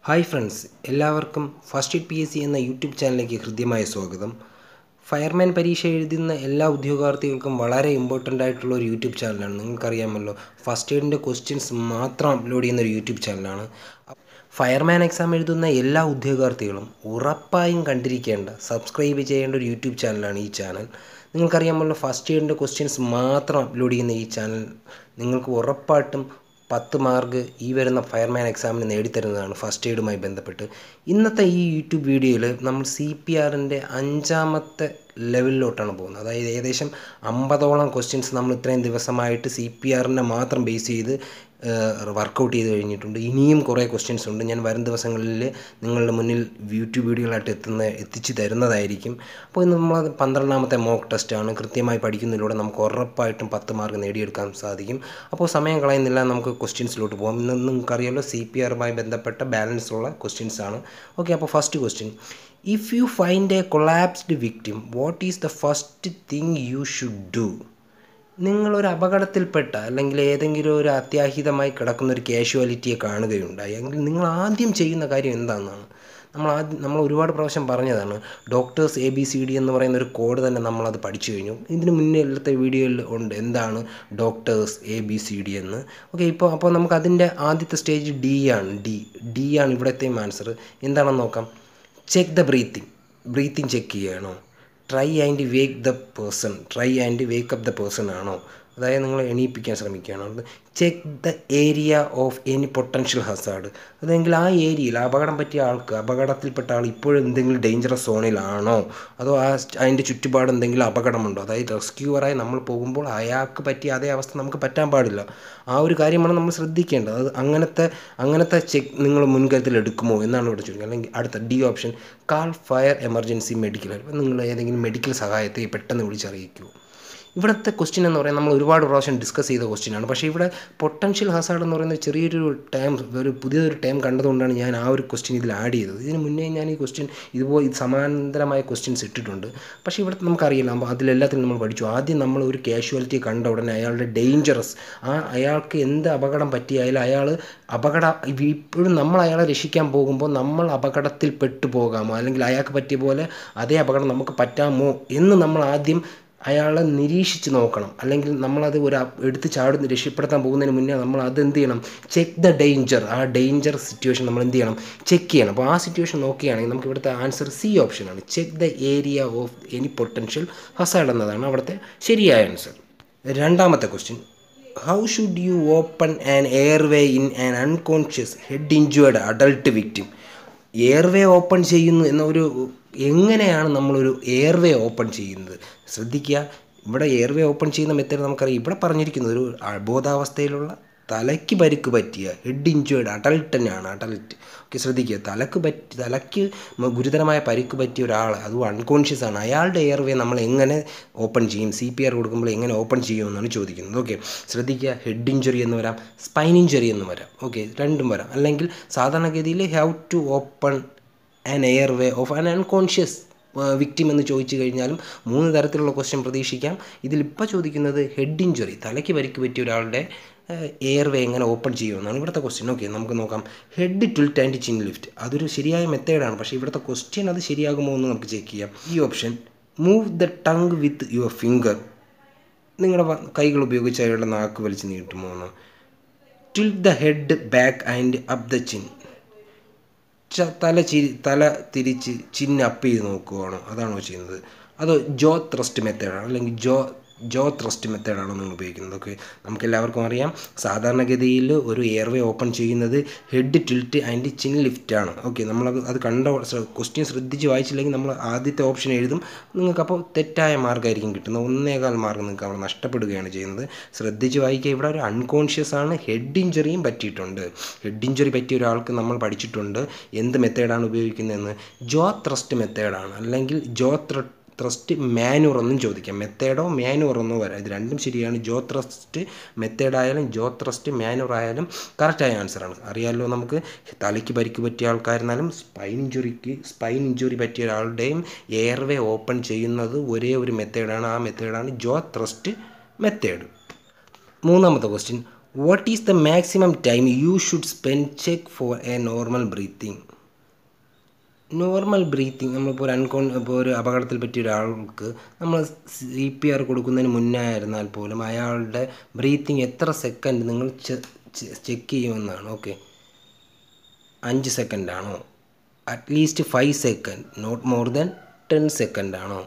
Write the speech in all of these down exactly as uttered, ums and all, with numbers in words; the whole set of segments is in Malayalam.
ഹായ് ഫ്രണ്ട്സ്, എല്ലാവർക്കും first aid P S C എന്ന യൂട്യൂബ് ചാനലിലേക്ക് ഹൃദ്യമായ സ്വാഗതം. ഫയർമാൻ പരീക്ഷ എഴുതുന്ന എല്ലാ ഉദ്യോഗാർത്ഥികൾക്കും വളരെ ഇമ്പോർട്ടൻ്റ് ആയിട്ടുള്ള ഒരു യൂട്യൂബ് ചാനലാണ്. നിങ്ങൾക്കറിയാമല്ലോ, ഫസ്റ്റ് എയ്ഡിൻ്റെ ക്വസ്റ്റ്യൻസ് മാത്രം അപ്ലോഡ് ചെയ്യുന്ന ഒരു യൂട്യൂബ് ചാനലാണ്. ഫയർമാൻ എക്സാം എഴുതുന്ന എല്ലാ ഉദ്യോഗാർത്ഥികളും ഉറപ്പായും കണ്ടിരിക്കേണ്ട, സബ്സ്ക്രൈബ് ചെയ്യേണ്ട ഒരു യൂട്യൂബ് ചാനലാണ് ഈ ചാനൽ. നിങ്ങൾക്കറിയാമല്ലോ, ഫസ്റ്റ് ഇയറിൻ്റെ ക്വസ്റ്റ്യൻസ് മാത്രം അപ്ലോഡ് ചെയ്യുന്ന ഈ ചാനൽ നിങ്ങൾക്ക് ഉറപ്പായിട്ടും പത്ത് മാർക്ക് ഈ വരുന്ന ഫയർമാൻ എക്സാമിന് നേടിത്തരുന്നതാണ് ഫസ്റ്റ് എയ്ഡുമായി ബന്ധപ്പെട്ട്. ഇന്നത്തെ ഈ യൂട്യൂബ് വീഡിയോയിൽ നമ്മൾ സി പി ആറിൻ്റെ അഞ്ചാമത്തെ ലെവലിലോട്ടാണ് പോകുന്നത്. അതായത് ഏകദേശം അമ്പതോളം ക്വസ്റ്റ്യൻസ് നമ്മൾ ഇത്രയും ദിവസമായിട്ട് സി പി ആറിനെ മാത്രം ബേസ് ചെയ്ത് വർക്കൗട്ട് ചെയ്ത് കഴിഞ്ഞിട്ടുണ്ട്. ഇനിയും കുറേ ക്വസ്റ്റ്യൻസ് ഉണ്ട്. ഞാൻ വരും ദിവസങ്ങളിൽ നിങ്ങളുടെ മുന്നിൽ യൂട്യൂബ് വീഡിയോകളായിട്ട് എത്തുന്ന എത്തിച്ചു തരുന്നതായിരിക്കും. അപ്പോൾ ഇന്ന് നമ്മൾ പന്ത്രണ്ടാമത്തെ മോക്ക് ടെസ്റ്റാണ്. കൃത്യമായി പഠിക്കുന്നതിലൂടെ നമുക്ക് ഉറപ്പായിട്ടും പത്ത് മാർക്ക് നേടിയെടുക്കാൻ സാധിക്കും. അപ്പോൾ സമയം കളയുന്നില്ല, നമുക്ക് ക്വസ്റ്റ്യൻസിലോട്ട് പോകാം. ഇന്ന് നിങ്ങൾക്കറിയാമല്ലോ, സി പി ആറുമായി ബന്ധപ്പെട്ട ബാലൻസ് ഉള്ള ക്വസ്റ്റ്യൻസ് ആണ്. ഓക്കെ, അപ്പോൾ first question: if you find a collapsed victim, what is the first thing you should do? നിങ്ങളൊരു അപകടത്തിൽപ്പെട്ട അല്ലെങ്കിൽ ഏതെങ്കിലും ഒരു അത്യാഹിതമായി കിടക്കുന്ന ഒരു കാഷ്വാലിറ്റിയെ കാണുകയുണ്ടായി എങ്കിൽ നിങ്ങൾ ആദ്യം ചെയ്യുന്ന കാര്യം എന്താണെന്നാണ്. നമ്മൾ ആദ്യം നമ്മൾ ഒരുപാട് പ്രാവശ്യം പറഞ്ഞതാണ്. Doctors A B C D എന്ന് പറയുന്ന ഒരു കോഡ് തന്നെ നമ്മളത് പഠിച്ചു കഴിഞ്ഞു. ഇതിന് മുന്നേ എല്ലാത്തെ വീഡിയോയിൽ ഉണ്ട് എന്താണ് doctors A B C D എന്ന്. ഓക്കെ, ഇപ്പോൾ അപ്പോൾ നമുക്ക് അതിൻ്റെ ആദ്യത്തെ സ്റ്റേജ് ഡി ആണ്. ഡി ഡി ആണ് ഇവിടത്തെയും ആൻസർ. എന്താണെന്ന് നോക്കാം. Check the breathing. Breathing check ചെയ്യണോ? Try and wake the person. Try and wake up the person ആണോ? അതായത് നിങ്ങൾ എണീപ്പിക്കാൻ ശ്രമിക്കുകയാണോ? Check the area of any potential hazard. അതെങ്കിൽ ആ ഏരിയയിൽ അപകടം പറ്റിയ ആൾക്ക്, അപകടത്തിൽപ്പെട്ട ആൾ ഇപ്പോഴും എന്തെങ്കിലും ഡേഞ്ചറസ് സോണിലാണോ, അതോ ആ അതിൻ്റെ ചുറ്റുപാട് എന്തെങ്കിലും അപകടമുണ്ടോ? അതായത് റെസ്ക്യൂവറായി നമ്മൾ പോകുമ്പോൾ അയാൾക്ക് പറ്റിയ അതേ അവസ്ഥ നമുക്ക് പറ്റാൻ പാടില്ല. ആ ഒരു കാര്യമാണ് നമ്മൾ ശ്രദ്ധിക്കേണ്ടത്. അത് അങ്ങനത്തെ അങ്ങനത്തെ ചെക്ക് നിങ്ങൾ മുൻകരുതൽ എടുക്കുമോ എന്നാണ് ഇവിടെ ചോദിക്കുന്നത്. അല്ലെങ്കിൽ അടുത്ത D option: call fire emergency medical help. നിങ്ങൾ ഏതെങ്കിലും മെഡിക്കൽ സഹായത്തെ പെട്ടെന്ന് വിളിച്ചറിയിക്കുമോ? ഇവിടുത്തെ ക്വസ്റ്റ്യൻ എന്ന് പറയുന്നത് നമ്മൾ ഒരുപാട് പ്രാവശ്യം ഡിസ്കസ് ചെയ്ത ക്വസ്റ്റ്യനാണ്. പക്ഷേ ഇവിടെ പൊട്ടൻഷ്യൽ ഹസാർഡ് എന്ന് പറയുന്ന ചെറിയൊരു ടേം, ഒരു പുതിയൊരു ടേം കണ്ടതുകൊണ്ടാണ് ഞാൻ ആ ഒരു ക്വസ്റ്റ്യൻ ഇതിൽ ആഡ് ചെയ്തത്. ഇതിന് മുന്നേ ഞാൻ ഈ ക്വസ്റ്റ്യൻ ഇതുപോലെ സമാന്തരമായ ക്വസ്റ്റ്യൻസ് ഇട്ടിട്ടുണ്ട്. പക്ഷേ ഇവിടെ നമുക്കറിയില്ല. അപ്പോൾ അതിലെല്ലാത്തിലും നമ്മൾ പഠിച്ചു. ആദ്യം നമ്മൾ ഒരു കാഷ്വാലിറ്റി കണ്ട ഉടനെ അയാളുടെ ഡേഞ്ചറസ്, ആ അയാൾക്ക് എന്ത് അപകടം പറ്റിയായാലും അയാൾ അപകട ഇപ്പോഴും നമ്മൾ അയാളെ രക്ഷിക്കാൻ പോകുമ്പോൾ നമ്മൾ അപകടത്തിൽ പെട്ടു പോകാമോ, അല്ലെങ്കിൽ അയാൾക്ക് പറ്റിയ പോലെ അതേ അപകടം നമുക്ക് പറ്റാമോ എന്ന് നമ്മൾ ആദ്യം അയാളെ നിരീക്ഷിച്ച് നോക്കണം. അല്ലെങ്കിൽ നമ്മളത് ഒരു എടുത്ത് ചാടുന്ന രക്ഷപ്പെടുത്താൻ പോകുന്നതിന് മുന്നേ നമ്മൾ അത് എന്ത് ചെയ്യണം? Check the danger. ആ ഡേഞ്ചർ സിറ്റുവേഷൻ നമ്മൾ എന്ത് ചെയ്യണം? ചെക്ക് ചെയ്യണം. അപ്പോൾ ആ സിറ്റുവേഷൻ നോക്കുകയാണെങ്കിൽ നമുക്ക് ഇവിടുത്തെ ആൻസർ സി ഓപ്ഷനാണ്. Check the area of any potential hazard എന്നതാണ് അവിടുത്തെ ശരിയായ ആൻസർ. രണ്ടാമത്തെ question: how should you open an airway in an unconscious head injured adult victim? Airway open ചെയ്യുന്നു എന്നൊരു എങ്ങനെയാണ് നമ്മളൊരു എയർവേ ഓപ്പൺ ചെയ്യുന്നത്? ശ്രദ്ധിക്കുക, ഇവിടെ എയർവേ ഓപ്പൺ ചെയ്യുന്ന മെത്തേഡ് നമുക്കറിയാം. ഇവിടെ പറഞ്ഞിരിക്കുന്നത് ഒരു അബോധാവസ്ഥയിലുള്ള തലയ്ക്ക് പരിക്ക് പറ്റിയ ഹെഡ് ഇഞ്ചുവേർഡ് അഡൾട്ട് തന്നെയാണ്. അഡൾട്ട്. ഓക്കെ, ശ്രദ്ധിക്കുക. തലക്ക് പറ്റി തലയ്ക്ക് ഗുരുതരമായ പരിക്ക് പറ്റിയ ഒരാൾ, അതും അൺകോൺഷ്യസ് ആണ്, അയാളുടെ എയർവേ നമ്മൾ എങ്ങനെ ഓപ്പൺ ചെയ്യും? സി പി ആർ കൊടുക്കുമ്പോൾ എങ്ങനെ ഓപ്പൺ ചെയ്യുമെന്നാണ് ചോദിക്കുന്നത്. ഓക്കെ, ശ്രദ്ധിക്കുക. ഹെഡ് ഇഞ്ചുറി എന്ന് വരാം, സ്പൈൻ ഇഞ്ചുറി എന്ന് വരാം. ഓക്കെ, രണ്ടും വരാം. അല്ലെങ്കിൽ സാധാരണഗതിയിൽ have to open an airway of an unconscious victim എന്ന് ചോദിച്ചു കഴിഞ്ഞാലും മൂന്ന് തരത്തിലുള്ള ക്വസ്റ്റ്യൻ പ്രതീക്ഷിക്കാം. ഇതിലിപ്പോൾ ചോദിക്കുന്നത് ഹെഡ് ഇഞ്ചുറി, തലയ്ക്ക് പരിക്ക് പറ്റിയ ഒരാളുടെ എയർവേ എങ്ങനെ ഓപ്പൺ ചെയ്യുമെന്നാണ് ഇവിടുത്തെ ക്വസ്റ്റ്യൻ. ഓക്കെ, നമുക്ക് നോക്കാം. Head tilt and chin lift, അതൊരു ശരിയായ മെത്തേഡാണ്. പക്ഷേ ഇവിടുത്തെ ക്വസ്റ്റ്യൻ അത് ശരിയാകുമോ എന്ന് നമുക്ക് ചെക്ക് ചെയ്യാം. ഈ ഓപ്ഷൻ: move the tongue with your finger. നിങ്ങളുടെ കൈകൾ ഉപയോഗിച്ച് അയാളുടെ നാക്ക് വലിച്ച് നീട്ടുമോ എന്ന്. Tilt the head back and up the chin. തല ചിരി തല തിരിച്ച് ചിഹ്നം അപ്പ് ചെയ്ത് നോക്കുകയാണോ, അതാണോ ചെയ്യുന്നത്? അതോ ജോ ത്രസ്റ്റ് മെത്തേഡാണ്, അല്ലെങ്കിൽ ജോ ജോ ത്രസ്റ്റ് മെത്തേഡാണോ നിങ്ങൾ ഉപയോഗിക്കുന്നത്? ഓക്കെ, നമുക്കെല്ലാവർക്കും അറിയാം സാധാരണഗതിയിൽ ഒരു എയർവേ ഓപ്പൺ ചെയ്യുന്നത് ഹെഡ് ടിൽറ്റ് ആൻഡ് ചിൻ ലിഫ്റ്റാണ്. ഓക്കെ, നമ്മളത് അത് കണ്ട ക്വസ്റ്റ്യൻ ശ്രദ്ധിച്ച് വായിച്ചില്ലെങ്കിൽ നമ്മൾ ആദ്യത്തെ ഓപ്ഷൻ എഴുതും. നിങ്ങൾക്കപ്പോൾ തെറ്റായ മാർക്കായിരിക്കും കിട്ടുന്നത്. ഒന്നേകാൽ മാർക്ക് നിങ്ങൾക്ക് അവിടെ നഷ്ടപ്പെടുകയാണ് ചെയ്യുന്നത്. ശ്രദ്ധിച്ച് വായിക്കുക. ഇവിടെ ഒരു അൺകോൺഷ്യസ് ആണ്, ഹെഡ് ഇഞ്ചുറിയും പറ്റിയിട്ടുണ്ട്. ഹെഡ് ഇഞ്ചുറി പറ്റിയ ഒരാൾക്ക് നമ്മൾ പഠിച്ചിട്ടുണ്ട് എന്ത് മെത്തേഡാണ് ഉപയോഗിക്കുന്നതെന്ന്. ജോ ത്രസ്റ്റ് മെത്തേഡാണ്, അല്ലെങ്കിൽ ജോ ത്ര ത്രസ്റ്റ് മാനുവർ ഒന്നും ചോദിക്കാം. മെത്തേഡോ മാനുവർ ഒന്നോ വരാം. ഇത് രണ്ടും ശരിയാണ്. ജോ ത്രസ്റ്റ് മെത്തേഡായാലും ജോ ത്രസ്റ്റ് മാനുവർ ആയാലും കറക്റ്റായ ആൻസറാണ്. അറിയാമല്ലോ, നമുക്ക് തലയ്ക്ക് പരിക്ക് പറ്റിയ ആൾക്കാരെന്നാലും സ്പൈൻ ഇഞ്ചുറിക്ക് സ്പൈൻ ഇഞ്ചുറി പറ്റിയ ഒരാളുടെയും എയർവേ ഓപ്പൺ ചെയ്യുന്നത് ഒരേ ഒരു മെത്തേഡാണ്. ആ മെത്തേഡാണ് ജോ ത്രസ്റ്റ് മെത്തേഡ്. മൂന്നാമത്തെ ക്വസ്റ്റ്യൻ: what is the maximum time you should spend check for a normal breathing? Normal breathing നമ്മളിപ്പോൾ ഒരു അൺകോൺ ഇപ്പോൾ ഒരു അപകടത്തിൽ പറ്റിയ ഒരാൾക്ക് നമ്മൾ സി പി ആർ കൊടുക്കുന്നതിന് മുന്നേ ആയിരുന്നാൽ പോലും അയാളുടെ ബ്രീത്തിങ് എത്ര സെക്കൻഡ് നിങ്ങൾ ചെക്ക് ചെയ്യുമെന്നാണ്. ഓക്കെ, അഞ്ച് സെക്കൻഡാണോ, at least five second, not more than ten സെക്കൻഡാണോ,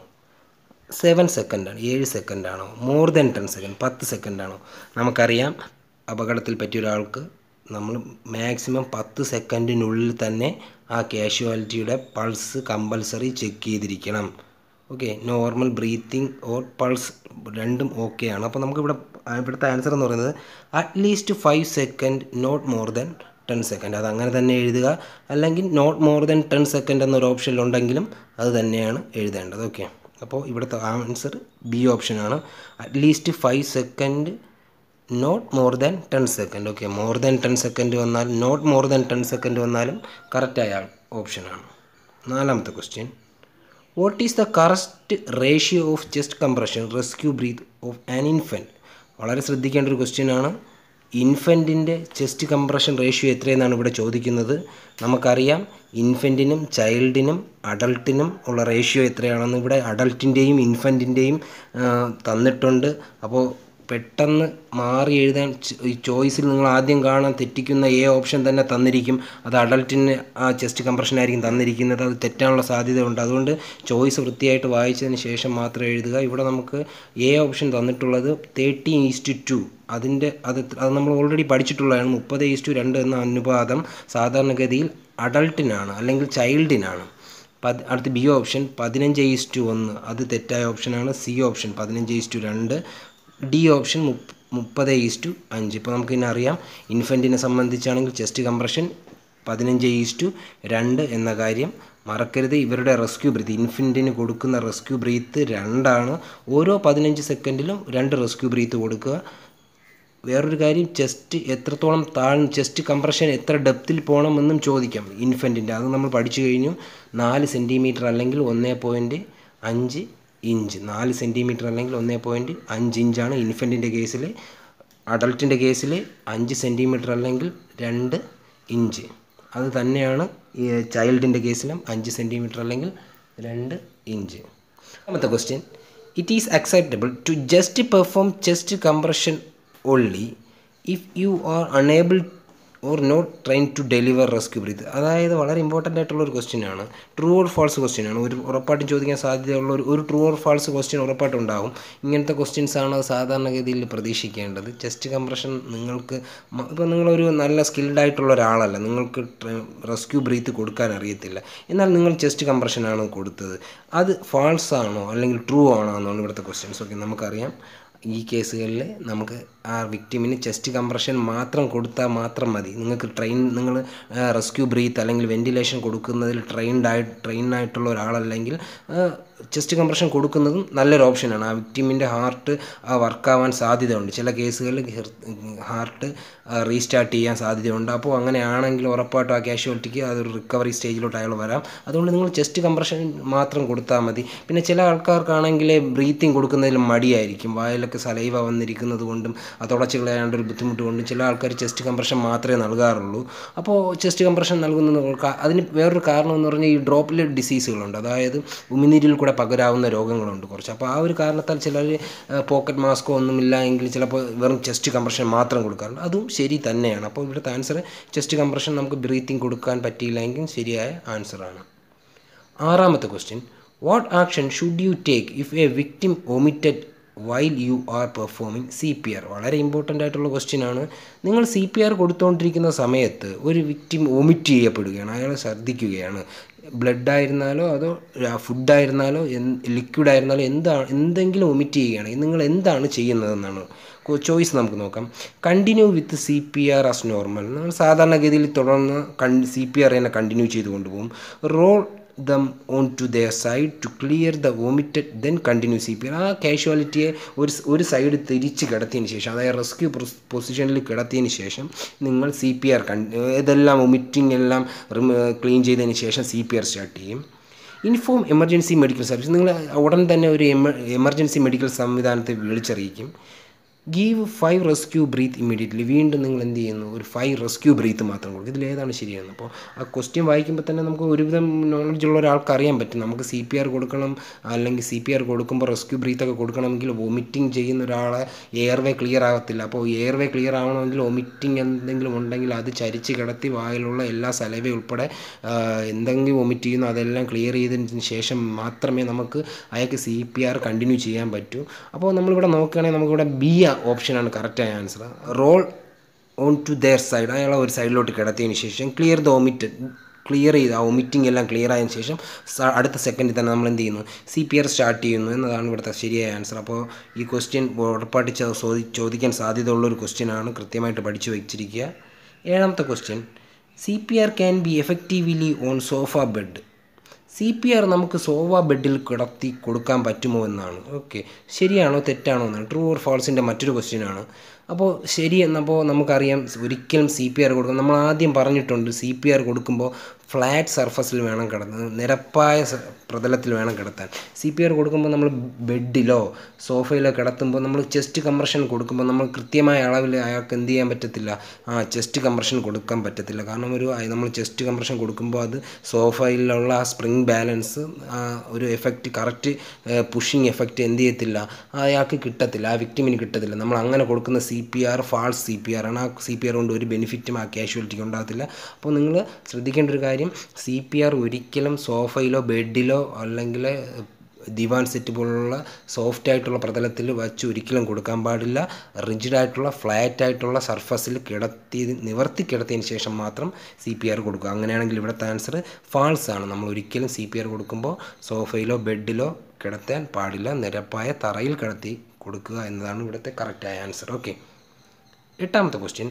സെവൻ സെക്കൻഡാണ്, ഏഴ് സെക്കൻഡാണോ, മോർ ദാൻ ടെൻ സെക്കൻഡ്, പത്ത് സെക്കൻഡാണോ? നമുക്കറിയാം അപകടത്തിൽ പറ്റിയ ഒരാൾക്ക് നമ്മൾ മാക്സിമം പത്ത് സെക്കൻഡിനുള്ളിൽ തന്നെ ആ കാഷ്വാലിറ്റിയുടെ പൾസ് കമ്പൽസറി ചെക്ക് ചെയ്തിരിക്കണം. Okay, normal breathing or pulse രണ്ടും ഓക്കെയാണ്. അപ്പോൾ നമുക്കിവിടെ ഇവിടുത്തെ ആൻസർ എന്ന് പറയുന്നത് at least five second, not more than ten second. അത് അങ്ങനെ തന്നെ എഴുതുക, അല്ലെങ്കിൽ not more than ten second എന്നൊരു ഓപ്ഷനിലുണ്ടെങ്കിലും അത് തന്നെയാണ് എഴുതേണ്ടത്. ഓക്കെ, അപ്പോൾ ഇവിടുത്തെ ആൻസർ ബി ഓപ്ഷനാണ്, at least five second, not more than ten second. Okay, more than ten second വന്നാൽ not more than ten second വന്നാലും കറക്റ്റായ ഓപ്ഷനാണ്. നാലാമത്തെ question, what is the correct ratio of chest compression rescue breath of an infant? വളരെ ശ്രദ്ധിക്കേണ്ട ഒരു ക്വസ്റ്റ്യനാണ്. ഇൻഫൻറ്റിൻ്റെ ചെസ്റ്റ് കംപ്രഷൻ റേഷ്യോ എത്രയെന്നാണ് ഇവിടെ ചോദിക്കുന്നത്. നമുക്കറിയാം ഇൻഫൻറ്റിനും ചൈൽഡിനും അഡൾട്ടിനും ഉള്ള റേഷ്യോ എത്രയാണെന്ന് ഇവിടെ അഡൾട്ടിൻ്റെയും ഇൻഫൻറ്റിൻ്റെയും തന്നിട്ടുണ്ട്. അപ്പോൾ പെട്ടെന്ന് മാറി എഴുതാൻ ഈ ചോയ്സിൽ നിങ്ങൾ ആദ്യം കാണാൻ തെറ്റിക്കുന്ന എ ഓപ്ഷൻ തന്നെ തന്നിരിക്കും. അത് അഡൾട്ടിന് ആ ചെസ്റ്റ് കംപ്രഷൻ ആയിരിക്കും തന്നിരിക്കുന്നത്. അത് തെറ്റാനുള്ള സാധ്യതയുണ്ട്. അതുകൊണ്ട് ചോയ്സ് വൃത്തിയായിട്ട് വായിച്ചതിന് ശേഷം മാത്രം എഴുതുക. ഇവിടെ നമുക്ക് എ ഓപ്ഷൻ തന്നിട്ടുള്ളത് തേർട്ടി ഈസ്റ്റ് ടു. അതിൻ്റെ അത് അത് നമ്മൾ ഓൾറെഡി പഠിച്ചിട്ടുള്ളതാണ്. മുപ്പത് ഈസ്റ്റ് രണ്ട് എന്ന അനുപാതം സാധാരണഗതിയിൽ അഡൾട്ടിനാണ് അല്ലെങ്കിൽ ചൈൽഡിനാണ്. പത് അടുത്ത ബി ഓപ്ഷൻ പതിനഞ്ച് ഈസ്റ്റ് ഒന്ന്, അത് തെറ്റായ ഓപ്ഷനാണ്. സി ഓപ്ഷൻ പതിനഞ്ച് ഈസ്റ്റ് രണ്ട്. ഡി ഓപ്ഷൻ മുപ്പ മുപ്പത് ഈസ്റ്റു അഞ്ച്. ഇപ്പോൾ നമുക്ക് ഇനി അറിയാം ഇൻഫൻറ്റിനെ സംബന്ധിച്ചാണെങ്കിൽ ചെസ്റ്റ് കംപ്രഷൻ പതിനഞ്ച് ഈസ്റ്റു രണ്ട് എന്ന കാര്യം മറക്കരുത്. ഇവരുടെ റെസ്ക്യൂ ബ്രീത്ത്, ഇൻഫൻറ്റിന് കൊടുക്കുന്ന റെസ്ക്യൂ ബ്രീത്ത് രണ്ടാണ്. ഓരോ പതിനഞ്ച് സെക്കൻഡിലും രണ്ട് റെസ്ക്യൂ ബ്രീത്ത് കൊടുക്കുക. വേറൊരു കാര്യം, ചെസ്റ്റ് എത്രത്തോളം താഴ്ന്ന് ചെസ്റ്റ് കംപ്രഷൻ എത്ര ഡെപ്തിൽ പോകണമെന്നും ചോദിക്കാം ഇൻഫൻറ്റിൻ്റെ. അത് നമ്മൾ പഠിച്ചു കഴിഞ്ഞു. നാല് സെൻറ്റിമീറ്റർ അല്ലെങ്കിൽ ഒന്ന് പോയിൻറ്റ് അഞ്ച് ഇഞ്ച്. നാല് സെൻറ്റിമീറ്റർ അല്ലെങ്കിൽ ഒന്ന് പോയിൻറ്റ് അഞ്ച് ഇഞ്ചാണ് ഇൻഫൻറ്റിൻ്റെ കേസിൽ. അഡൾട്ടിൻ്റെ കേസിൽ അഞ്ച് സെൻറ്റിമീറ്റർ അല്ലെങ്കിൽ രണ്ട് ഇഞ്ച്. അത് തന്നെയാണ് ഈ ചൈൽഡിൻ്റെ കേസിലും അഞ്ച് സെൻറ്റിമീറ്റർ അല്ലെങ്കിൽ രണ്ട് ഇഞ്ച്. രണ്ടാമത്തെ question, it is acceptable to just perform chest compression only if you are unable or not train to deliver rescue breath. അതായത് വളരെ ഇമ്പോർട്ടൻ്റ് ആയിട്ടുള്ള ഒരു ക്വസ്റ്റ്യൻ ആണ്. ട്രൂ ഓർ ഫാൾസ് ക്വസ്റ്റ്യൻ ആണ്. ഒരു ഉറപ്പായിട്ടും ചോദിക്കാൻ സാധ്യതയുള്ള ഒരു ഒരു ട്രൂ ഓർ ഫാൾസ് ക്വസ്റ്റ്യൻ ഉറപ്പായിട്ടും ഉണ്ടാകും. ഇങ്ങനത്തെ ക്വസ്റ്റ്യൻസ് ആണ് സാധാരണഗതിയിൽ പ്രതീക്ഷിക്കേണ്ടത്. ചെസ്റ്റ് കംപ്രഷൻ നിങ്ങൾക്ക് ഇപ്പോൾ നിങ്ങളൊരു നല്ല സ്കിൽഡ് ആയിട്ടുള്ള ഒരാളല്ല, നിങ്ങൾക്ക് റെസ്ക്യൂ ബ്രീത്ത് കൊടുക്കാൻ അറിയത്തില്ല, എന്നാൽ നിങ്ങൾ ചെസ്റ്റ് കംപ്രഷനാണ് കൊടുത്തത്. അത് ഫാൾസ് ആണോ അല്ലെങ്കിൽ ട്രൂ ആണോ എന്നാണ് ഇവിടുത്തെ ക്വസ്റ്റ്യൻസ്. ഓക്കെ, നമുക്കറിയാം ഈ കേസുകളിൽ നമുക്ക് ആ വിക്ടിമിന് ചെസ്റ്റ് കംപ്രഷൻ മാത്രം കൊടുത്താൽ മാത്രം മതി. നിങ്ങൾക്ക് ട്രെയിൻ നിങ്ങൾ റെസ്ക്യൂ ബ്രീത്ത് അല്ലെങ്കിൽ വെൻറ്റിലേഷൻ കൊടുക്കുന്നതിൽ ട്രെയിൻഡ് ആയി ട്രെയിനായിട്ടുള്ള ഒരാളല്ലെങ്കിൽ ചെസ്റ്റ് കംപ്രഷൻ കൊടുക്കുന്നതും നല്ലൊരു ഓപ്ഷനാണ്. ആ വിക്ടിമിൻ്റെ ഹാർട്ട് വർക്കാവാൻ സാധ്യതയുണ്ട്. ചില കേസുകളിൽ ഹാർട്ട് റീസ്റ്റാർട്ട് ചെയ്യാൻ സാധ്യതയുണ്ട്. അപ്പോൾ അങ്ങനെയാണെങ്കിൽ ഉറപ്പായിട്ടും ആ കാഷ്വാലിറ്റിക്ക് അതൊരു റിക്കവറി സ്റ്റേജിലോട്ട് അയാൾ വരാം. അതുകൊണ്ട് നിങ്ങൾ ചെസ്റ്റ് കംപ്രഷൻ മാത്രം കൊടുത്താൽ മതി. പിന്നെ ചില ആൾക്കാർക്കാണെങ്കിൽ ബ്രീത്തിങ് കൊടുക്കുന്നതിൽ മടിയായിരിക്കും. വായിലൊക്കെ സലൈവ വന്നിരിക്കുന്നത് കൊണ്ടും തുടച്ച് കളയാണ്ട് ഒരു ബുദ്ധിമുട്ട് കൊണ്ടും ചില ആൾക്കാർ ചെസ്റ്റ് കംപ്രഷൻ മാത്രമേ നൽകാറുള്ളൂ. അപ്പോൾ ചെസ്റ്റ് കംപ്രഷൻ നൽകുന്നത് അതിന് വേറൊരു കാരണം എന്ന് പറഞ്ഞാൽ ഈ ഡ്രോപ്ലെറ്റ് ഡിസീസുകളുണ്ട്. അതായത് ഉമിനീരിൽ കൂടെ പകരാവുന്ന രോഗങ്ങളുണ്ട് കുറച്ച്. അപ്പോൾ ആ ഒരു കാരണത്താൽ ചിലർ പോക്കറ്റ് മാസ്കോ ഒന്നുമില്ല എങ്കിൽ ചിലപ്പോൾ വെറും ചെസ്റ്റ് കംപ്രഷൻ മാത്രം കൊടുക്കാറുണ്ട്. അതും ശരി തന്നെയാണ്. അപ്പോൾ ഇവിടുത്തെ ആൻസർ ചെസ്റ്റ് കംപ്രഷൻ നമുക്ക് ബ്രീത്തിങ് കൊടുക്കാൻ പറ്റിയില്ലെങ്കിൽ ശരിയായ ആൻസറാണ്. ആറാമത്തെ question, what action should you take if a victim vomited while you are performing C P R? വളരെ ഇമ്പോർട്ടൻ്റ് ആയിട്ടുള്ള ക്വസ്റ്റ്യൻ ആണ്. നിങ്ങൾ സി പി ആർ കൊടുത്തുകൊണ്ടിരിക്കുന്ന സമയത്ത് ഒരു വിക്ടിം വൊമിറ്റ് ചെയ്യപ്പെടുകയാണ്, അയാൾ ഛർദ്ദിക്കുകയാണ്. ബ്ലഡ് ആയിരുന്നാലോ അതോ ഫുഡായിരുന്നാലോ ലിക്വിഡ് ആയിരുന്നാലോ എന്താണ് എന്തെങ്കിലും വൊമിറ്റ് ചെയ്യുകയാണെങ്കിൽ നിങ്ങൾ എന്താണ് ചെയ്യുന്നതെന്നാണ് ചോയ്സ്. നമുക്ക് നോക്കാം. Continue with C P R as normal, നമ്മൾ സാധാരണഗതിയിൽ തുടർന്ന് കൺ സി പി ആർ തന്നെ കണ്ടിന്യൂ ചെയ്ത് കൊണ്ടുപോകും. Roll them onto their side to clear the vomited, then continue C P R. ആ കാഷ്വാലിറ്റിയെ ഒരു ഒരു സൈഡ് തിരിച്ച് കിടത്തിയതിന് ശേഷം, അതായത് റെസ്ക്യൂ പൊസിഷനിൽ കിടത്തിയതിന് ശേഷം നിങ്ങൾ സി പി ആർ കൺ ഇതെല്ലാം വൊമിറ്റിംഗ് എല്ലാം ക്ലീൻ ചെയ്തതിന് ശേഷം സി പി ആർ സ്റ്റാർട്ട് ചെയ്യും. ഇൻഫോം എമർജൻസി മെഡിക്കൽ സർവീസ്, നിങ്ങൾ ഉടൻ തന്നെ ഒരു എമർജൻസി മെഡിക്കൽ സംവിധാനത്തെ വിളിച്ചറിയിക്കും. Give five rescue breath immediately. വീണ്ടും നിങ്ങൾ എന്ത് ചെയ്യുന്നു, ഒരു ഫൈവ് റെസ്ക്യൂ ബ്രീത്ത് മാത്രം കൊടുക്കും. ഇതിലേതാണ് ശരിയെന്ന്. അപ്പോൾ ആ ക്വസ്റ്റ്യൻ വായിക്കുമ്പോൾ തന്നെ നമുക്ക് ഒരുവിധം നോളജ് ഉള്ള ഒരാൾക്ക് അറിയാൻ പറ്റും. നമുക്ക് സി പി ആർ കൊടുക്കണം, അല്ലെങ്കിൽ സി പി ആർ കൊടുക്കുമ്പോൾ റെസ്ക്യൂ ബ്രീത്ത് ഒക്കെ കൊടുക്കണമെങ്കിൽ വൊമിറ്റിംഗ് ചെയ്യുന്ന ഒരാളെ എയർവേ ക്ലിയർ ആകത്തില്ല. അപ്പോൾ എയർവേ ക്ലിയർ ആവണമെങ്കിൽ വൊമിറ്റിംഗ് എന്തെങ്കിലും ഉണ്ടെങ്കിൽ അത് ചരിച്ച് കിടത്തി വായിലുള്ള എല്ലാ സലവ ഉൾപ്പെടെ എന്തെങ്കിലും വൊമിറ്റ് ചെയ്യുന്നു അതെല്ലാം ക്ലിയർ ചെയ്തതിന് ശേഷം മാത്രമേ നമുക്ക് അയാൾക്ക് സി പി ആർ കണ്ടിന്യൂ ചെയ്യാൻ പറ്റൂ. അപ്പോൾ നമ്മളിവിടെ നോക്കുകയാണെങ്കിൽ നമുക്കിവിടെ ബി ഓപ്ഷനാണ് കറക്റ്റായ answer. Roll on to their side, അയാളെ ഒരു സൈഡിലോട്ട് കിടത്തിയതിന് ശേഷം ക്ലിയർ ദ വൊമിറ്റ്, ക്ലിയർ ചെയ്ത് ആ വൊമിറ്റിംഗ് എല്ലാം ക്ലിയർ ആയതിനു ശേഷം അടുത്ത സെക്കൻഡിൽ തന്നെ നമ്മൾ എന്ത് ചെയ്യുന്നു, സി പി ആർ സ്റ്റാർട്ട് ചെയ്യുന്നു എന്നതാണ് ഇവിടുത്തെ ശരിയായ ആൻസർ. അപ്പോൾ ഈ ക്വസ്റ്റ്യൻ ഉറപ്പായിട്ട് ചോദിക്കാൻ സാധ്യതയുള്ളൊരു ക്വസ്റ്റ്യനാണ്, കൃത്യമായിട്ട് പഠിച്ചു വെച്ചിരിക്കുക. ഏഴാമത്തെ question, C P R can be effectively on sofa bed. C P R നമുക്ക് സോഫ ബെഡിൽ കിടത്തി കൊടുക്കാൻ പറ്റുമോ എന്നാണ്. ഓക്കെ, ശരിയാണോ തെറ്റാണോ എന്നാണ്. ട്രൂ ഓർ ഫാൾസിൻ്റെ മറ്റൊരു ക്വസ്റ്റ്യനാണ്. അപ്പോൾ ശരി എന്നപ്പോൾ നമുക്കറിയാം ഒരിക്കലും സി പി ആർ കൊടുക്കും. നമ്മൾ ആദ്യം പറഞ്ഞിട്ടുണ്ട് സി പി ആർ കൊടുക്കുമ്പോൾ ഫ്ലാറ്റ് സർഫസിൽ വേണം കിടത്താൻ, നിരപ്പായ പ്രതലത്തിൽ വേണം കിടത്താൻ. സി പി ആർ കൊടുക്കുമ്പോൾ നമ്മൾ ബെഡിലോ സോഫയിലോ കിടത്തുമ്പോൾ നമ്മൾ ചെസ്റ്റ് കംപ്രഷൻ കൊടുക്കുമ്പോൾ നമ്മൾ കൃത്യമായ അളവിൽ അയാൾക്ക് എന്ത് ചെയ്യാൻ പറ്റത്തില്ല, ആ ചെസ്റ്റ് കംപ്രഷൻ കൊടുക്കാൻ പറ്റത്തില്ല. കാരണം ഒരു നമ്മൾ ചെസ്റ്റ് കംപ്രഷൻ കൊടുക്കുമ്പോൾ അത് സോഫയിലുള്ള ആ സ്പ്രിങ് ബാലൻസ് ഒരു എഫക്റ്റ്, കറക്റ്റ് പുഷിങ് എഫക്റ്റ് എന്ത് ചെയ്യത്തില്ല, അയാൾക്ക് കിട്ടത്തില്ല, ആ വിക്ടിമിന് കിട്ടത്തില്ല. നമ്മൾ അങ്ങനെ കൊടുക്കുന്ന C P R false C P R ആണ്. ആ സി പി ആർ കൊണ്ട് ഒരു ബെനിഫിറ്റും ആ കാഷ്വാലിറ്റിക്ക് ഉണ്ടാകത്തില്ല. അപ്പോൾ നിങ്ങൾ ശ്രദ്ധിക്കേണ്ട ഒരു കാര്യം, സി പി ആർ ഒരിക്കലും സോഫയിലോ ബെഡിലോ അല്ലെങ്കിൽ ദിവാൻ സെറ്റ് പോലുള്ള സോഫ്റ്റ് ആയിട്ടുള്ള പ്രതലത്തിൽ വച്ച് ഒരിക്കലും കൊടുക്കാൻ പാടില്ല. റിജിഡായിട്ടുള്ള ഫ്ലാറ്റ് ആയിട്ടുള്ള സർഫസിൽ കിടത്തി നിവർത്തി കിടത്തിയതിന് ശേഷം മാത്രം സി പി ആർ കൊടുക്കുക. അങ്ങനെയാണെങ്കിൽ ഇവിടുത്തെ ആൻസർ ഫാൾസ് ആണ്. നമ്മൾ ഒരിക്കലും സി പി ആർ കൊടുക്കുമ്പോൾ സോഫയിലോ ബെഡിലോ കിടത്താൻ പാടില്ല, നിരപ്പായ തറയിൽ കിടത്തി കൊടുക്കുക എന്നതാണ് ഇവിടുത്തെ കറക്റ്റായ ആൻസർ. ഓക്കെ, എട്ടാമത്തെ question,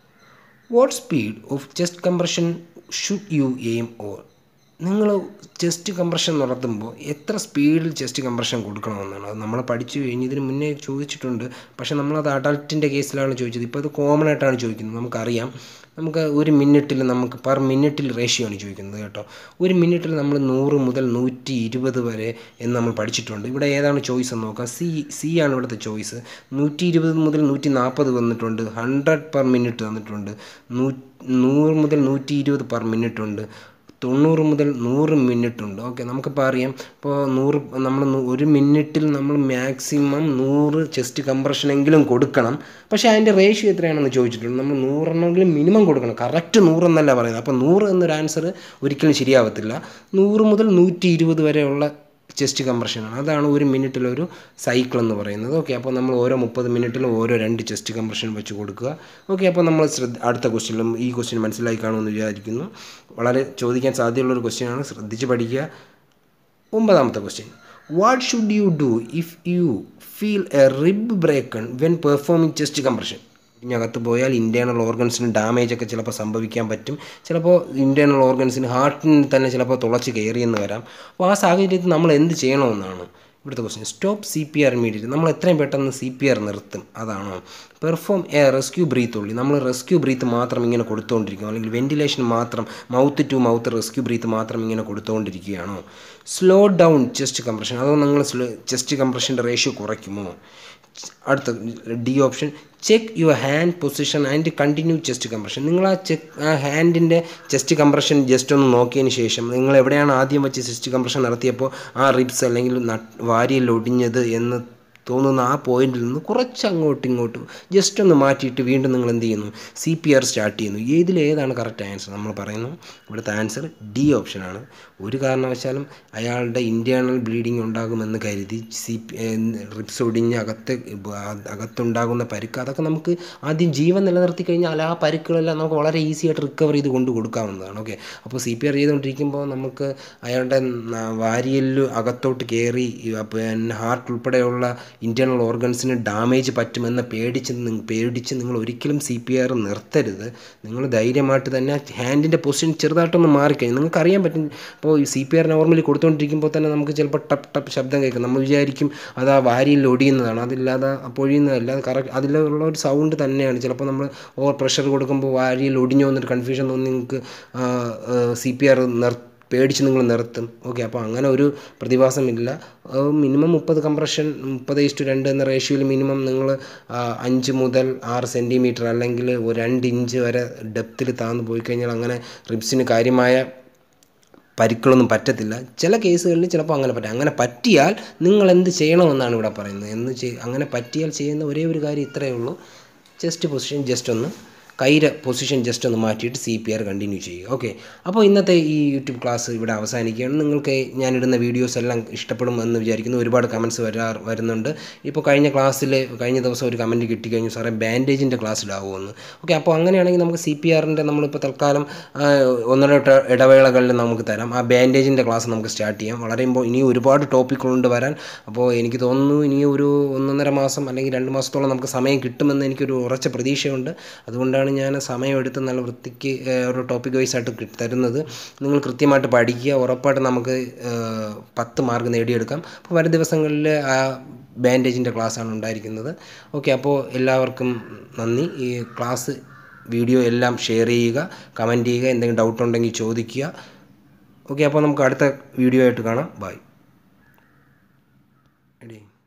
what speed of chest compression should you aim or. നിങ്ങൾ ചെസ്റ്റ് കംപ്രഷൻ നടത്തുമ്പോൾ എത്ര സ്പീഡിൽ ചെസ്റ്റ് കംപ്രഷൻ കൊടുക്കണമെന്നാണ്. അത് നമ്മൾ പഠിച്ചു കഴിഞ്ഞ് ഇതിന് മുന്നേ ചോദിച്ചിട്ടുണ്ട്, പക്ഷേ നമ്മളത് അഡൾട്ടിൻ്റെ കേസിലാണ് ചോദിച്ചത്. ഇപ്പോൾ അത് കോമൺ ആയിട്ടാണ് ചോദിക്കുന്നത്. നമുക്കറിയാം, നമുക്ക് ഒരു മിനിറ്റിൽ നമുക്ക് പെർ മിനിറ്റിൽ റേഷ്യോ ആണ് ചോദിക്കുന്നത് കേട്ടോ. ഒരു മിനിറ്റിൽ നമ്മൾ നൂറ് മുതൽ നൂറ്റി ഇരുപത് വരെ എന്ന് നമ്മൾ പഠിച്ചിട്ടുണ്ട്. ഇവിടെ ഏതാണ് ചോയ്സ് എന്ന് നോക്കാം. സി സി ആണ് ഇവിടുത്തെ ചോയ്സ്. നൂറ്റി ഇരുപത് മുതൽ നൂറ്റി നാൽപ്പത് വന്നിട്ടുണ്ട്, ഹൺഡ്രഡ് പെർ മിനിറ്റ് വന്നിട്ടുണ്ട്, നൂ നൂറ് മുതൽ നൂറ്റി ഇരുപത് പെർ മിനിറ്റ് ഉണ്ട്, തൊണ്ണൂറ് മുതൽ നൂറ് മിനിറ്റ് ഉണ്ട്. ഓക്കെ, നമുക്കിപ്പോൾ അറിയാം, ഇപ്പോൾ നൂറ് നമ്മൾ ഒരു മിനിറ്റിൽ നമ്മൾ മാക്സിമം നൂറ് ചെസ്റ്റ് കംപ്രഷനെങ്കിലും കൊടുക്കണം. പക്ഷേ അതിൻ്റെ റേഷ്യോ എത്രയാണെന്ന് ചോദിച്ചിട്ടുണ്ട്. നമ്മൾ നൂറെണ്ണമെങ്കിലും മിനിമം കൊടുക്കണം. കറക്റ്റ് നൂറെന്നല്ല പറയുന്നത്. അപ്പോൾ നൂറ് എന്നൊരു ആൻസർ ഒരിക്കലും ശരിയാവത്തില്ല. നൂറ് മുതൽ നൂറ്റി ഇരുപത് വരെയുള്ള ചെസ്റ്റ് കംപ്രഷനാണ്. അതാണ് ഒരു മിനിറ്റിലൊരു സൈക്കിൾ എന്ന് പറയുന്നത്. ഓക്കെ, അപ്പോൾ നമ്മൾ ഓരോ മുപ്പത് മിനിറ്റിലും ഓരോ രണ്ട് ചെസ്റ്റ് കംപ്രഷൻ വെച്ച് കൊടുക്കുക. ഓക്കെ, അപ്പോൾ നമ്മൾ ശ്രദ്ധ അടുത്ത ക്വസ്റ്റ്യനിലും ഈ ക്വസ്റ്റ്യൻ മനസ്സിലായി കാണുമെന്ന് വിചാരിക്കുന്നു. വളരെ ചോദിക്കാൻ സാധ്യതയുള്ളൊരു ക്വസ്റ്റ്യനാണ്, ശ്രദ്ധിച്ച് പഠിക്കുക. ഒമ്പതാമത്തെ question, what should you do if you feel a rib broken when performing chest compression. ഇതിനകത്ത് പോയാൽ ഇൻറ്റേർണൽ ഓർഗൻസിന് ഡാമേജ് ഒക്കെ ചിലപ്പോൾ സംഭവിക്കാൻ പറ്റും. ചിലപ്പോൾ ഇൻറ്റേർണൽ ഓർഗൻസിന് ഹാർട്ടിന് തന്നെ ചിലപ്പോൾ തുളച്ച് കയറിയെന്ന് വരാം. അപ്പോൾ ആ സാഹചര്യത്തിൽ നമ്മൾ എന്ത് ചെയ്യണമെന്നാണ് ഇവിടുത്തെ question. Stop C P R immediate. നമ്മൾ എത്രയും പെട്ടെന്ന് സി പി ആർ നിർത്തും, അതാണോ. പെർഫോം എ റെസ്ക്യൂ ബ്രീത്ത് ഉള്ളി. നമ്മൾ റെസ്ക്യൂ ബ്രീത്ത് മാത്രം ഇങ്ങനെ കൊടുത്തുകൊണ്ടിരിക്കും, അല്ലെങ്കിൽ വെന്റിലേഷൻ മാത്രം, mouth to mouth rescue breath മാത്രം ഇങ്ങനെ കൊടുത്തുകൊണ്ടിരിക്കുകയാണോ. സ്ലോ ഡൗൺ ചെസ്റ്റ് കംപ്രഷൻ, അതോ നിങ്ങൾ സ്ലോ ചെസ്റ്റ് കംപ്രഷൻ്റെ റേഷ്യോ കുറയ്ക്കുമോ. അടുത്ത D option, check your hand position and continue chest compression. നിങ്ങൾ ആ ചെക്ക് ആ ഹാൻഡിൻ്റെ ചെസ്റ്റ് കംപ്രഷൻ ജസ്റ്റ് ഒന്ന് നോക്കിയതിന് ശേഷം നിങ്ങൾ എവിടെയാണ് ആദ്യം വെച്ച് ചെസ്റ്റ് കംപ്രഷൻ നടത്തിയപ്പോൾ ആ റിബ്സ് അല്ലെങ്കിൽ വാരിയിൽ ഒടിഞ്ഞത് എന്ന് തോന്നുന്ന ആ പോയിന്റിൽ നിന്ന് കുറച്ച് അങ്ങോട്ടും ഇങ്ങോട്ടും ജസ്റ്റ് ഒന്ന് മാറ്റിയിട്ട് വീണ്ടും നിങ്ങൾ എന്ത് ചെയ്യുന്നു, സി പി ആർ സ്റ്റാർട്ട് ചെയ്യുന്നു. ഇതിൽ ഏതാണ് കറക്റ്റ് ആൻസർ? നമ്മൾ പറയുന്നു ഇവിടുത്തെ ആൻസർ ഡി ഓപ്ഷനാണ്. ഒരു കാരണവശാലും അയാളുടെ ഇൻറ്റേർണൽ ബ്ലീഡിങ് ഉണ്ടാകുമെന്ന് കരുതി സി പി റിബ്സ് ഒടിഞ്ഞ് അകത്ത് അകത്തുണ്ടാകുന്ന പരുക്ക്, അതൊക്കെ നമുക്ക് ആദ്യം ജീവൻ നിലനിർത്തി കഴിഞ്ഞാൽ ആ പരുക്കുകളെല്ലാം നമുക്ക് വളരെ ഈസി ആയിട്ട് റിക്കവർ ചെയ്ത് കൊണ്ട് കൊടുക്കാവുന്നതാണ്. ഓക്കെ, അപ്പോൾ സി പി ആർ ചെയ്തുകൊണ്ടിരിക്കുമ്പോൾ നമുക്ക് അയാളുടെ വാരിയലിൽ അകത്തോട്ട് കയറി പിന്നെ ഹാർട്ട് ഉൾപ്പെടെയുള്ള ഇൻറ്റേർണൽ ഓർഗൻസിന് ഡാമേജ് പറ്റുമെന്ന് പേടിച്ച് പേടിച്ച് നിങ്ങൾ ഒരിക്കലും സി പി ആർ നിർത്തരുത്. നിങ്ങൾ ധൈര്യമായിട്ട് തന്നെ ഹാൻഡിൻ്റെ പൊസിഷൻ ചെറുതായിട്ടൊന്ന് മാറിക്കഴിഞ്ഞു നിങ്ങൾക്കറിയാൻ പറ്റും. അപ്പോൾ ഈ സി പി ആർ നോർമലി കൊടുത്തുകൊണ്ടിരിക്കുമ്പോൾ തന്നെ നമുക്ക് ചിലപ്പോൾ ടപ്പ് ടപ്പ് ശബ്ദം കേൾക്കും. നമ്മൾ വിചാരിക്കും അത് ആ വാരിയിൽ ഒടിയുന്നതാണ്, അതില്ലാതെ പൊഴിയുന്നതല്ല, അത് കറക്റ്റ് അതിലുള്ള ഒരു സൗണ്ട് തന്നെയാണ്. ചിലപ്പോൾ നമ്മൾ ഓവർ പ്രഷർ കൊടുക്കുമ്പോൾ വാരിയിൽ ഒടിഞ്ഞോ എന്നൊരു കൺഫ്യൂഷൻ തോന്നി നിങ്ങൾക്ക് സി പി ആർ നിർ പേടിച്ച് നിങ്ങൾ നിർത്തും. ഓക്കെ, അപ്പോൾ അങ്ങനെ ഒരു പ്രതിഭാസമില്ല. മിനിമം മുപ്പത് കംപ്രഷൻ മുപ്പത് ഈസ്റ്റു രണ്ട് എന്ന റേഷ്യോയിൽ മിനിമം നിങ്ങൾ അഞ്ച് മുതൽ ആറ് സെൻറ്റിമീറ്റർ അല്ലെങ്കിൽ ഒരു രണ്ട് ഇഞ്ച് വരെ ഡെപ്തിൽ താഴ്ന്നു പോയി കഴിഞ്ഞാൽ അങ്ങനെ റിബ്സിന് കാര്യമായ പരിക്കുകളൊന്നും പറ്റത്തില്ല. ചില കേസുകളിൽ ചിലപ്പോൾ അങ്ങനെ പറ്റും. അങ്ങനെ പറ്റിയാൽ നിങ്ങൾ എന്ത് ചെയ്യണമെന്നാണ് ഇവിടെ പറയുന്നത്. എന്ന് ചെയ് അങ്ങനെ പറ്റിയാൽ ചെയ്യുന്ന ഒരേ ഒരു കാര്യം ഇത്രയേ ഉള്ളൂ. ചെസ്റ്റ് പൊസിഷൻ ജസ്റ്റ് ഒന്ന് കൈയുടെ പൊസിഷൻ ജസ്റ്റ് ഒന്ന് മാറ്റിയിട്ട് സി പി ആർ കണ്ടിന്യൂ ചെയ്യുക. ഓക്കെ, അപ്പോൾ ഇന്നത്തെ ഈ യൂട്യൂബ് ക്ലാസ് ഇവിടെ അവസാനിക്കുകയാണ്. നിങ്ങൾക്ക് ഞാനിടുന്ന വീഡിയോസ് എല്ലാം ഇഷ്ടപ്പെടും എന്ന് വിചാരിക്കുന്നു. ഒരുപാട് കമൻറ്റ്സ് വരാ വരുന്നുണ്ട്. ഇപ്പോൾ കഴിഞ്ഞ ക്ലാസ്സിൽ കഴിഞ്ഞ ദിവസം ഒരു കമൻറ്റ് കിട്ടിക്കഴിഞ്ഞു, സാറേ ബാൻഡേജിൻ്റെ ക്ലാസ് ഇടാവുമെന്ന്. ഓക്കെ, അപ്പോൾ അങ്ങനെയാണെങ്കിൽ നമുക്ക് സി പി ആറിൻ്റെ നമ്മളിപ്പോൾ തൽക്കാലം ഒന്നര ഇടവേളകളിൽ നമുക്ക് തരാം. ആ ബാൻഡേജിൻ്റെ ക്ലാസ് നമുക്ക് സ്റ്റാർട്ട് ചെയ്യാം. വളരെ ഇനി ഒരുപാട് ടോപ്പിക്കുകളുണ്ട് വരാൻ. അപ്പോൾ എനിക്ക് തോന്നുന്നു ഇനി ഒരു ഒന്നൊന്നര മാസം അല്ലെങ്കിൽ രണ്ട് മാസത്തോളം നമുക്ക് സമയം കിട്ടുമെന്ന് എനിക്കൊരു ഉറച്ച പ്രതീക്ഷയുണ്ട്. അതുകൊണ്ടാണ് ഞാൻ സമയമെടുത്ത് നല്ല വൃത്തിക്ക് ഒരു ടോപ്പിക് വൈസ് ആയിട്ട് തരുന്നത്. നിങ്ങൾ കൃത്യമായിട്ട് പഠിക്കുക, ഉറപ്പായിട്ട് നമുക്ക് പത്ത് മാർക്ക് നേടിയെടുക്കാം. അപ്പോൾ വരും ദിവസങ്ങളിൽ ആ ബാൻഡേജിൻ്റെ ക്ലാസ്സാണ് ഉണ്ടായിരിക്കുന്നത്. ഓക്കെ, അപ്പോൾ എല്ലാവർക്കും നന്ദി. ഈ ക്ലാസ് വീഡിയോ എല്ലാം ഷെയർ ചെയ്യുക, കമൻറ്റ് ചെയ്യുക, എന്തെങ്കിലും ഡൗട്ട് ഉണ്ടെങ്കിൽ ചോദിക്കുക. ഓക്കെ, അപ്പോൾ നമുക്ക് അടുത്ത വീഡിയോ ആയിട്ട് കാണാം. ബൈ.